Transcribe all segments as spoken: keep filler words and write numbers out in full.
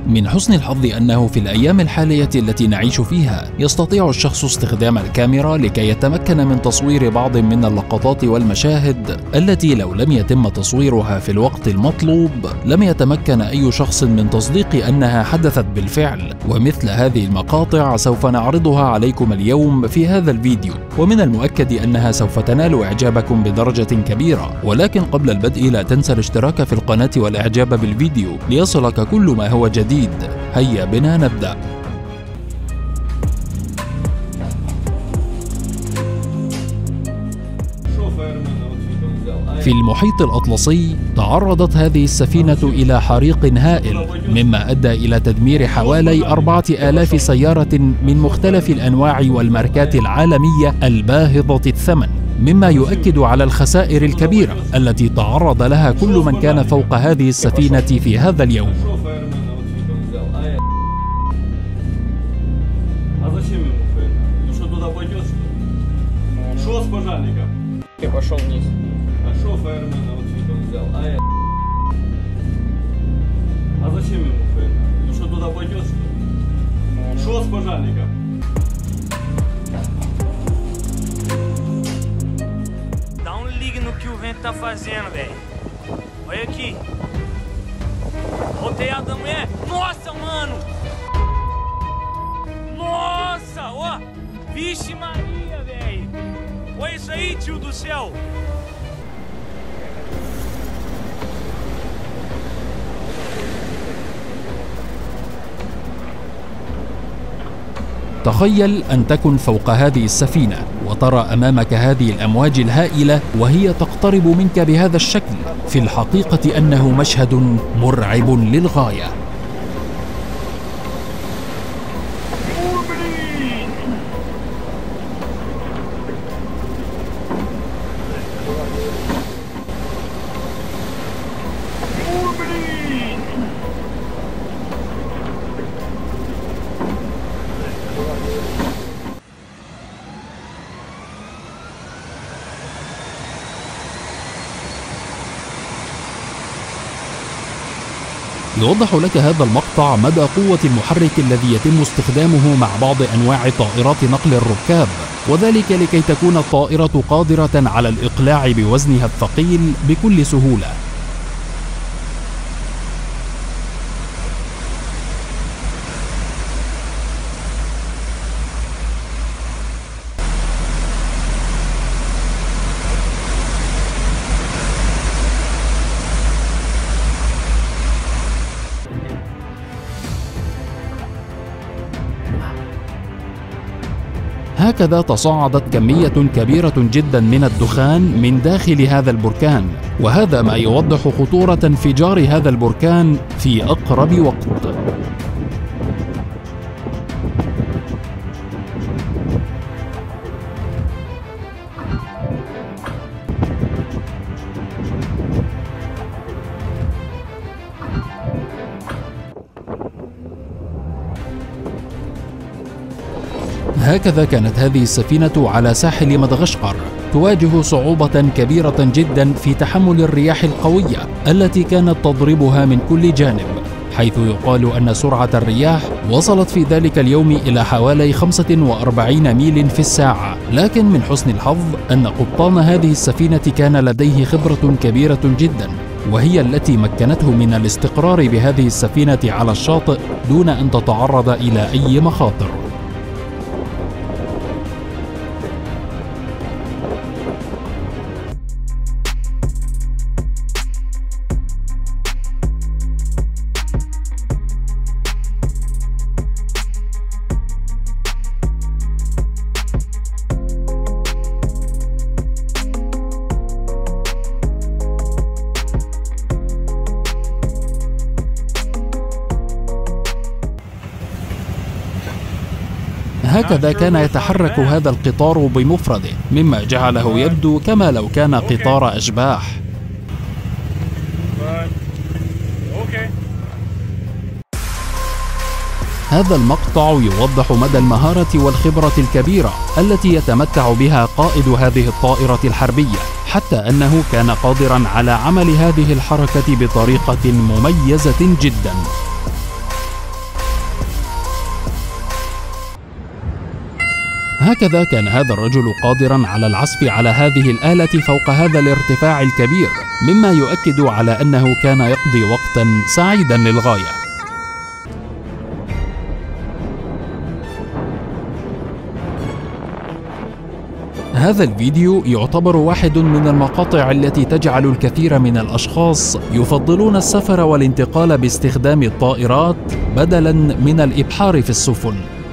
من حسن الحظ أنه في الأيام الحالية التي نعيش فيها يستطيع الشخص استخدام الكاميرا لكي يتمكن من تصوير بعض من اللقطات والمشاهد التي لو لم يتم تصويرها في الوقت المطلوب لم يتمكن أي شخص من تصديق أنها حدثت بالفعل. ومثل هذه المقاطع سوف نعرضها عليكم اليوم في هذا الفيديو، ومن المؤكد أنها سوف تنال إعجابكم بدرجة كبيرة. ولكن قبل البدء لا تنسى الاشتراك في القناة والإعجاب بالفيديو ليصلك كل ما هو جديد. هيا بنا نبدأ. في المحيط الأطلسي تعرضت هذه السفينة إلى حريق هائل مما أدى إلى تدمير حوالي أربعة آلاف سيارة من مختلف الأنواع والماركات العالمية الباهظة الثمن، مما يؤكد على الخسائر الكبيرة التي تعرض لها كل من كان فوق هذه السفينة في هذا اليوم. Dá um ligue no que o vento tá fazendo, velho. Olha aqui. Roteado da mulher. Nossa, mano! Nossa, ó! Vixe Maria, velho! Olha isso aí, tio do céu! تخيل أن تكن فوق هذه السفينة وترى أمامك هذه الأمواج الهائلة وهي تقترب منك بهذا الشكل. في الحقيقة أنه مشهد مرعب للغاية. يوضح لك هذا المقطع مدى قوة المحرك الذي يتم استخدامه مع بعض أنواع طائرات نقل الركاب، وذلك لكي تكون الطائرة قادرة على الإقلاع بوزنها الثقيل بكل سهولة. هكذا تصاعدت كمية كبيرة جدا من الدخان من داخل هذا البركان، وهذا ما يوضح خطورة انفجار هذا البركان في أقرب وقت. هكذا كانت هذه السفينة على ساحل مدغشقر تواجه صعوبة كبيرة جدا في تحمل الرياح القوية التي كانت تضربها من كل جانب، حيث يقال أن سرعة الرياح وصلت في ذلك اليوم إلى حوالي خمسة وأربعين ميل في الساعة. لكن من حسن الحظ أن قبطان هذه السفينة كان لديه خبرة كبيرة جدا، وهي التي مكنته من الاستقرار بهذه السفينة على الشاطئ دون أن تتعرض إلى أي مخاطر. هكذا كان يتحرك هذا القطار بمفرده، مما جعله يبدو كما لو كان قطار أشباح. هذا المقطع يوضح مدى المهارة والخبرة الكبيرة التي يتمتع بها قائد هذه الطائرة الحربية، حتى أنه كان قادرا على عمل هذه الحركة بطريقة مميزة جدا. هكذا كان هذا الرجل قادرا على العزف على هذه الآلة فوق هذا الارتفاع الكبير، مما يؤكد على أنه كان يقضي وقتا سعيدا للغاية. هذا الفيديو يعتبر واحد من المقاطع التي تجعل الكثير من الأشخاص يفضلون السفر والانتقال باستخدام الطائرات بدلا من الإبحار في السفن.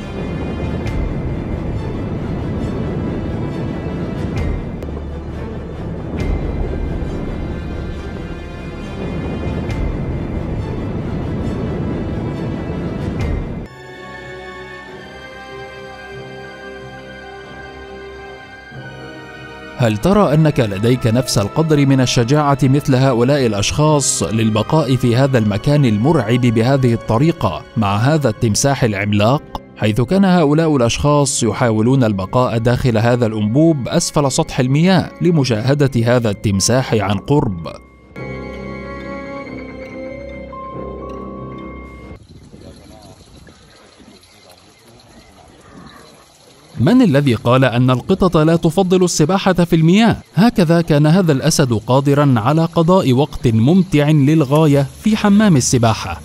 هل ترى أنك لديك نفس القدر من الشجاعة مثل هؤلاء الأشخاص للبقاء في هذا المكان المرعب بهذه الطريقة مع هذا التمساح العملاق؟ حيث كان هؤلاء الأشخاص يحاولون البقاء داخل هذا الأنبوب أسفل سطح المياه لمشاهدة هذا التمساح عن قرب. من الذي قال أن القطط لا تفضل السباحة في المياه؟ هكذا كان هذا الأسد قادرا على قضاء وقت ممتع للغاية في حمام السباحة.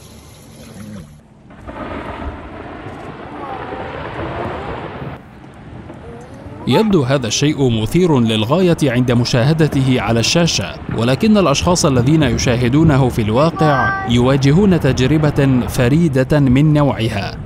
يبدو هذا الشيء مثير للغاية عند مشاهدته على الشاشة، ولكن الأشخاص الذين يشاهدونه في الواقع يواجهون تجربة فريدة من نوعها.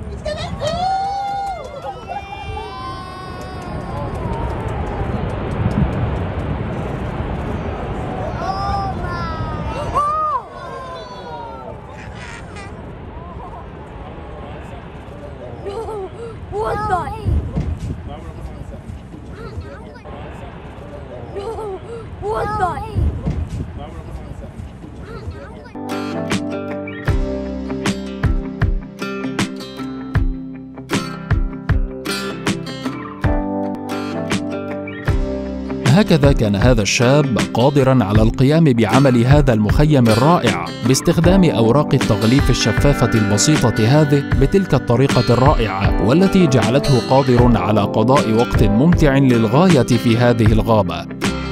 هكذا كان هذا الشاب قادرا على القيام بعمل هذا المخيم الرائع باستخدام أوراق التغليف الشفافة البسيطة هذه بتلك الطريقة الرائعة، والتي جعلته قادر على قضاء وقت ممتع للغاية في هذه الغابة.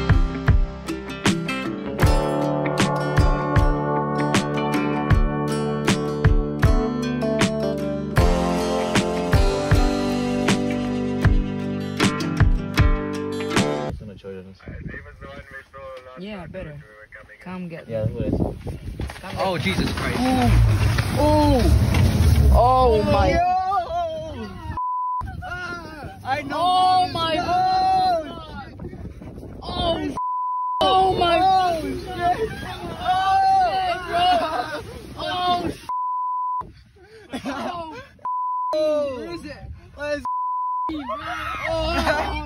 Yeah, better. Come get. Yeah, who is? Oh, Jesus Christ. Oh, oh, oh my. I know. Oh my God. Oh, oh my God. Oh, oh, where is it? Let's oh.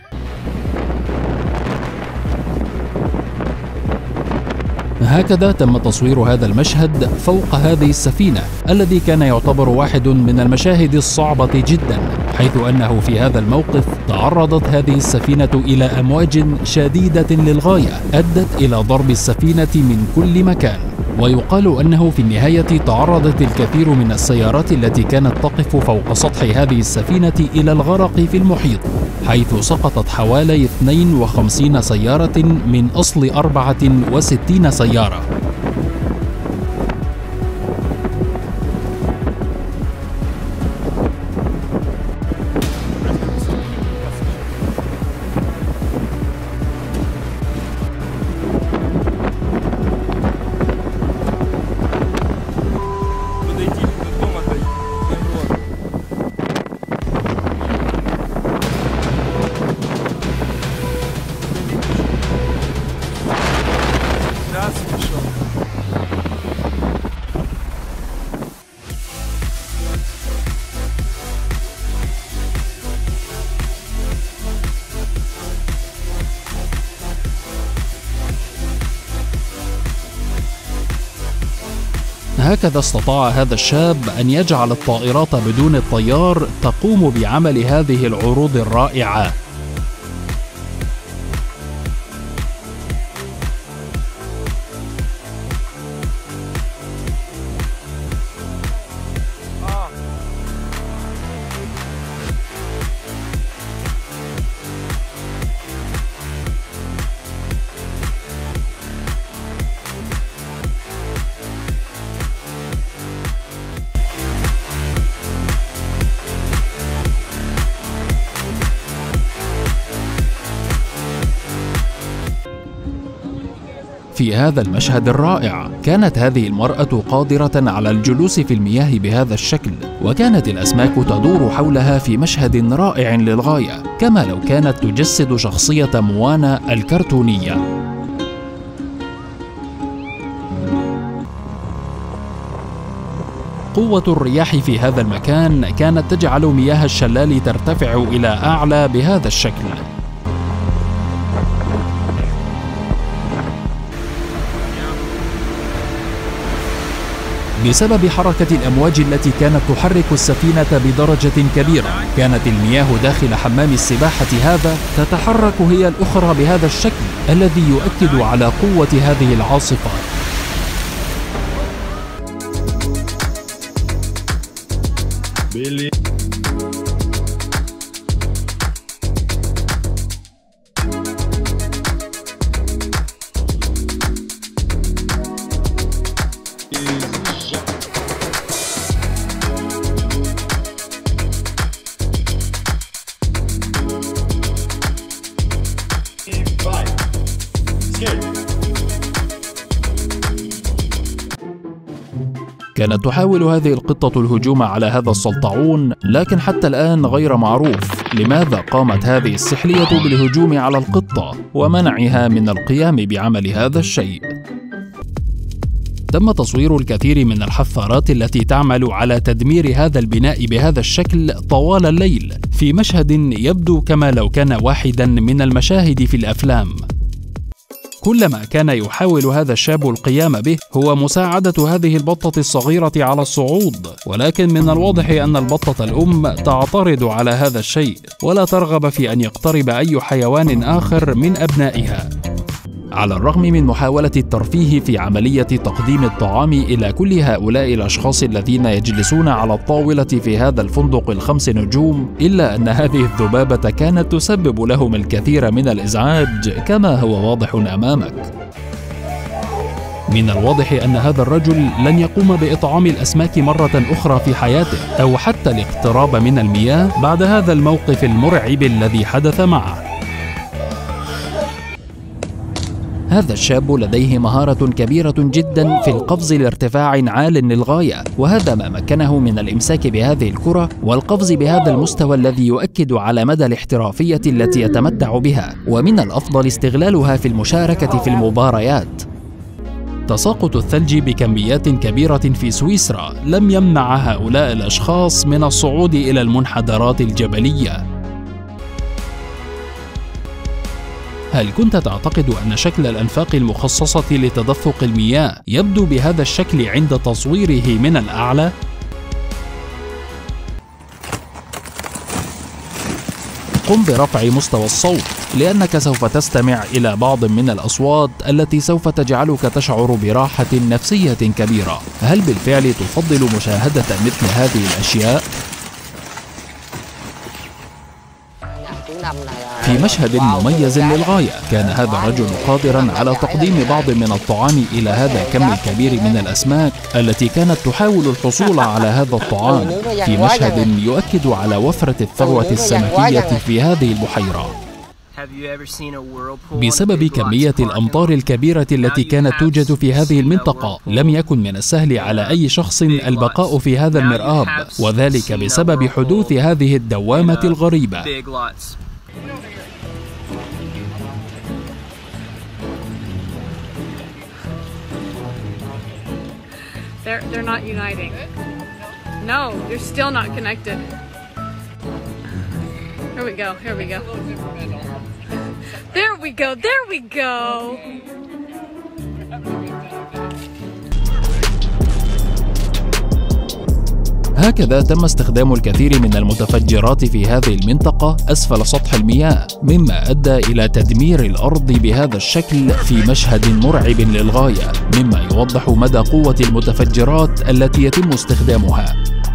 هكذا تم تصوير هذا المشهد فوق هذه السفينة، الذي كان يعتبر واحد من المشاهد الصعبة جدا، حيث أنه في هذا الموقف تعرضت هذه السفينة إلى أمواج شديدة للغاية أدت إلى ضرب السفينة من كل مكان. ويقال أنه في النهاية تعرضت الكثير من السيارات التي كانت تقف فوق سطح هذه السفينة إلى الغرق في المحيط، حيث سقطت حوالي اثنين وخمسين سيارة من أصل أربعة وستين سيارة. هكذا استطاع هذا الشاب أن يجعل الطائرات بدون الطيار تقوم بعمل هذه العروض الرائعة. في هذا المشهد الرائع كانت هذه المرأة قادرة على الجلوس في المياه بهذا الشكل، وكانت الأسماك تدور حولها في مشهد رائع للغاية، كما لو كانت تجسد شخصية موانا الكرتونية. قوة الرياح في هذا المكان كانت تجعل مياه الشلال ترتفع إلى أعلى بهذا الشكل. بسبب حركة الأمواج التي كانت تحرك السفينة بدرجة كبيرة، كانت المياه داخل حمام السباحة هذا تتحرك هي الأخرى بهذا الشكل الذي يؤكد على قوة هذه العاصفة. كانت تحاول هذه القطة الهجوم على هذا السلطعون، لكن حتى الآن غير معروف لماذا قامت هذه السحلية بالهجوم على القطة ومنعها من القيام بعمل هذا الشيء. تم تصوير الكثير من الحفارات التي تعمل على تدمير هذا البناء بهذا الشكل طوال الليل، في مشهد يبدو كما لو كان واحدا من المشاهد في الأفلام. كل ما كان يحاول هذا الشاب القيام به هو مساعدة هذه البطة الصغيرة على الصعود، ولكن من الواضح أن البطة الأم تعترض على هذا الشيء ولا ترغب في أن يقترب أي حيوان آخر من أبنائها. على الرغم من محاولة الترفيه في عملية تقديم الطعام إلى كل هؤلاء الأشخاص الذين يجلسون على الطاولة في هذا الفندق الخمس نجوم، إلا أن هذه الذبابة كانت تسبب لهم الكثير من الإزعاج كما هو واضح أمامك. من الواضح أن هذا الرجل لن يقوم بإطعام الأسماك مرة أخرى في حياته، أو حتى الاقتراب من المياه بعد هذا الموقف المرعب الذي حدث معه. هذا الشاب لديه مهارة كبيرة جدا في القفز لارتفاع عال للغاية، وهذا ما مكنه من الإمساك بهذه الكرة والقفز بهذا المستوى الذي يؤكد على مدى الاحترافية التي يتمتع بها، ومن الأفضل استغلالها في المشاركة في المباريات. تساقط الثلج بكميات كبيرة في سويسرا لم يمنع هؤلاء الأشخاص من الصعود إلى المنحدرات الجبلية. هل كنت تعتقد أن شكل الأنفاق المخصصة لتدفق المياه يبدو بهذا الشكل عند تصويره من الأعلى؟ قم برفع مستوى الصوت، لأنك سوف تستمع إلى بعض من الأصوات التي سوف تجعلك تشعر براحة نفسية كبيرة. هل بالفعل تفضل مشاهدة مثل هذه الأشياء؟ في مشهد مميز للغاية كان هذا الرجل قادرا على تقديم بعض من الطعام إلى هذا الكم الكبير من الأسماك التي كانت تحاول الحصول على هذا الطعام، في مشهد يؤكد على وفرة الثروة السمكية في هذه البحيرة. بسبب كمية الأمطار الكبيرة التي كانت توجد في هذه المنطقة، لم يكن من السهل على أي شخص البقاء في هذا المرآب، وذلك بسبب حدوث هذه الدوامة الغريبة. They're, they're not uniting. No, they're still not connected. Here we go, here we go. There we go, there we go. هكذا تم استخدام الكثير من المتفجرات في هذه المنطقة أسفل سطح المياه، مما أدى إلى تدمير الأرض بهذا الشكل في مشهد مرعب للغاية، مما يوضح مدى قوة المتفجرات التي يتم استخدامها.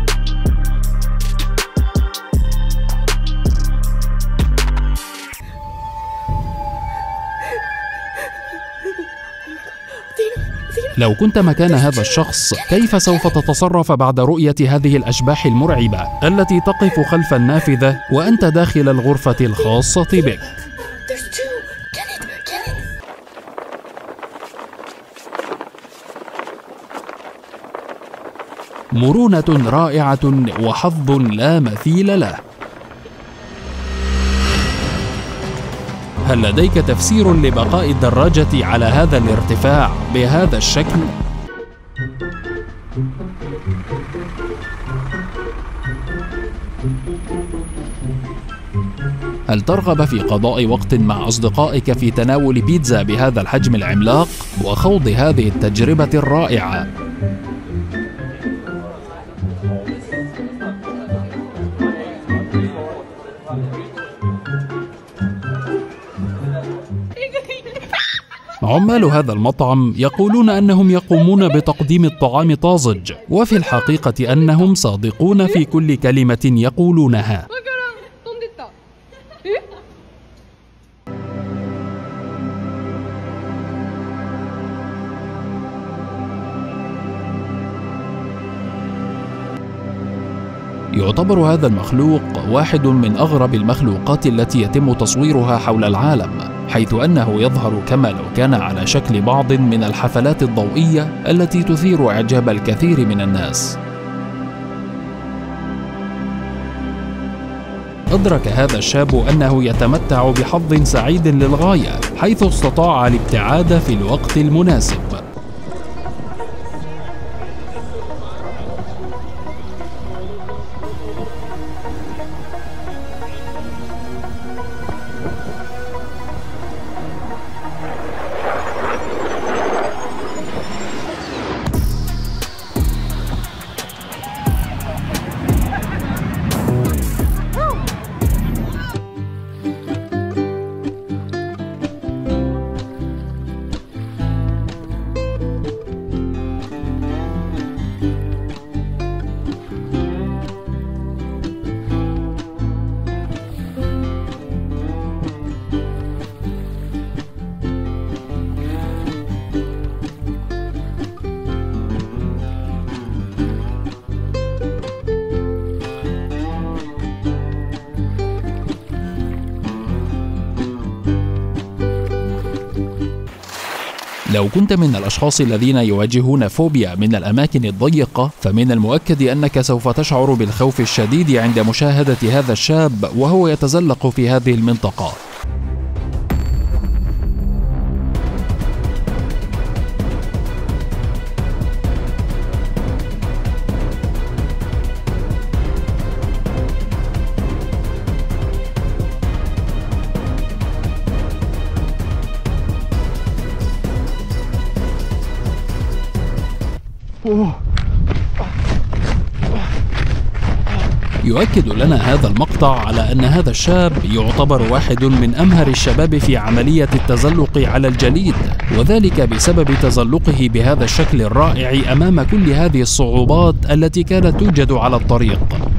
لو كنت مكان هذا الشخص، كيف سوف تتصرف بعد رؤية هذه الأشباح المرعبة التي تقف خلف النافذة وأنت داخل الغرفة الخاصة بك؟ مرونة رائعة وحظ لا مثيل له. هل لديك تفسير لبقاء الدراجة على هذا الارتفاع بهذا الشكل؟ هل ترغب في قضاء وقت مع أصدقائك في تناول بيتزا بهذا الحجم العملاق وخوض هذه التجربة الرائعة؟ عمال هذا المطعم يقولون أنهم يقومون بتقديم الطعام طازج، وفي الحقيقة أنهم صادقون في كل كلمة يقولونها. يعتبر هذا المخلوق واحد من أغرب المخلوقات التي يتم تصويرها حول العالم، حيث أنه يظهر كما لو كان على شكل بعض من الحفلات الضوئية التي تثير إعجاب الكثير من الناس. أدرك هذا الشاب أنه يتمتع بحظ سعيد للغاية، حيث استطاع الابتعاد في الوقت المناسب. لو كنت من الأشخاص الذين يواجهون فوبيا من الأماكن الضيقة، فمن المؤكد أنك سوف تشعر بالخوف الشديد عند مشاهدة هذا الشاب وهو يتزلق في هذه المنطقة. يؤكد لنا هذا المقطع على أن هذا الشاب يعتبر واحد من أمهر الشباب في عملية التزلق على الجليد، وذلك بسبب تزلقه بهذا الشكل الرائع أمام كل هذه الصعوبات التي كانت توجد على الطريق.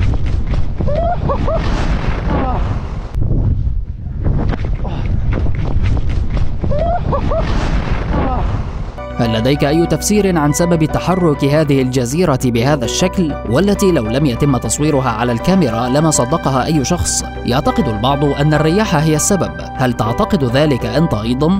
هل لديك أي تفسير عن سبب تحرك هذه الجزيرة بهذا الشكل، والتي لو لم يتم تصويرها على الكاميرا لما صدقها أي شخص؟ يعتقد البعض أن الرياح هي السبب، هل تعتقد ذلك أنت أيضاً؟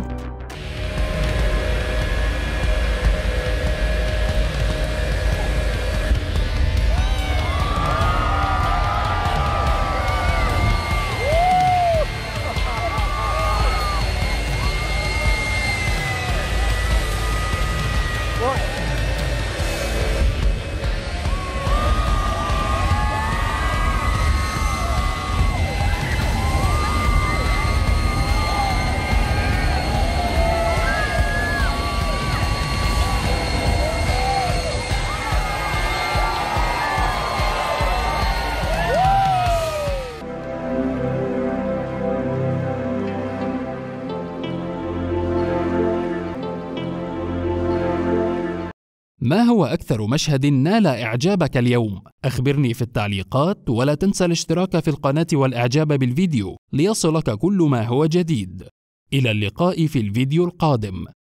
ما هو أكثر مشهد نال إعجابك اليوم؟ أخبرني في التعليقات، ولا تنسى الاشتراك في القناة والإعجاب بالفيديو ليصلك كل ما هو جديد. إلى اللقاء في الفيديو القادم.